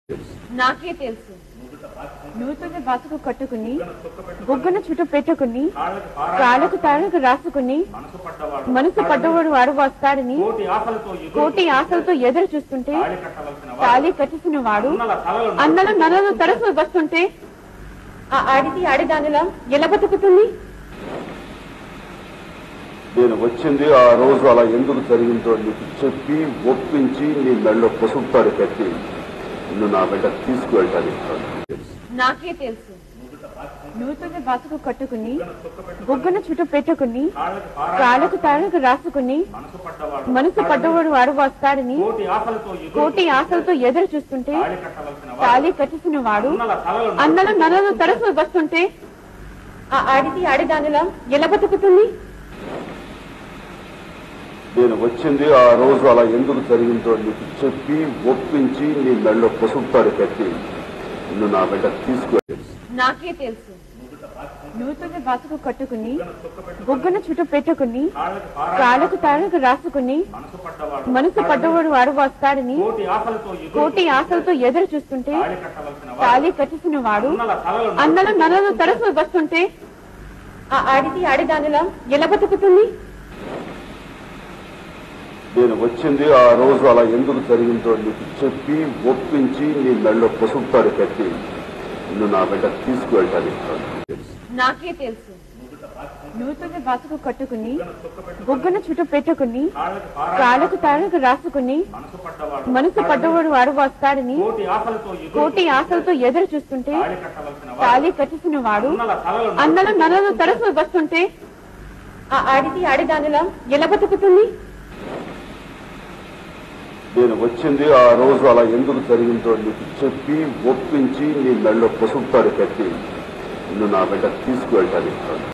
నాకే తెలుసు నూతన బతుకు కట్టుకుని బొగ్గన చుట్టు పెట్టుకుని కాళ్ళకు తాళ్ళకు రాసుకుని మనసు పడ్డవాడు వాడు వస్తాడని కోటి ఆశలతో ఎదురు చూస్తుంటే తాళి కట్టేసిన వాడు అన్నల నలలు తరచు వస్తుంటే ఆ ఆడిది ఆడిదానిలా ఎలా బతుకుతుంది? నేను వచ్చింది ఆ రోజు అలా ఎందుకు జరిగిందో నీకు చెప్పి ఒప్పించి నీ మెళ్ళో పసుపుతాడు కట్టి నిన్ను నా బిడ్డ తీసుకువెళ్ళటానికి. నాకే తెలుసు నూతన బతుకు కట్టుకుని బొగ్గన చుట్టు పెట్టుకుని కాళ్ళకు తాళ్ళకు రాసుకుని మనసు పడ్డవాడు వాడు వస్తాడని కోటి ఆశలతో ఎదురు చూస్తుంటే తాళి కట్టేసిన వాడు అన్నల నలలు తరచు వస్తుంటే ఆ ఆడిది ఆడిదానిలా ఎలా బతుకుతుంది? నేను వచ్చింది ఆ రోజు అలా ఎందుకు జరిగిందో నీకు చెప్పి ఒప్పించి నీ మెళ్ళో పసుపుతాడు కట్టి నిన్ను నా బిడ్డ తీసుకువెళ్ళి. నాకే తెలుసు నూతన బతుకు కట్టుకుని బొగ్గన చుట్టు పెట్టుకుని కాళ్ళకు తాళ్ళకు రాసుకుని మనసు పడ్డవాడు వాడు వస్తాడని కోటి ఆశలతో ఎదురు చూస్తుంటే తాళి కట్టేసిన వాడు అన్నల నలలు తరచు వస్తుంటే ఆ ఆడిది ఆడిదానిలా ఎలా బతుకుతుంది? నేను వచ్చింది ఆ రోజు అలా ఎందుకు జరిగిందో నీకు చెప్పి ఒప్పించి నీ మెళ్ళో పసుపుతాడు కట్టి నిన్ను నా బిడ్డ తీసుకువెళ్ళటానికి. నాకే తెలుసు నూతన బతుకు కట్టుకుని బొగ్గన చుట్టు పెట్టుకుని కాళ్ళకు తాళ్ళకు రాసుకుని మనసు పడ్డవాడు వాడు వస్తాడని కోటి ఆశలతో ఎదురు చూస్తుంటే తాళి కట్టేసిన వాడు అన్నల నలలు తరచు వస్తుంటే ఆ ఆడిది ఆడిదానిలా ఎలా బతుకుతుంది? నేను వచ్చింది ఆ రోజు అలా ఎందుకు జరిగిందో నీకు చెప్పి ఒప్పించి నీ మెళ్ళో పసుపుతాడు కట్టి నిన్ను నా బిడ్డ తీసుకువెళ్ళటానికి.